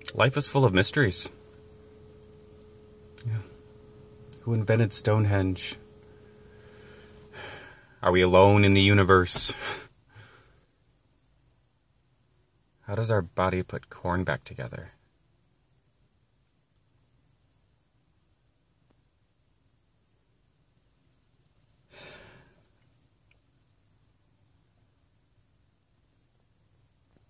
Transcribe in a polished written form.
Life is full of mysteries. Who invented Stonehenge? Are we alone in the universe? How does our body put corn back together?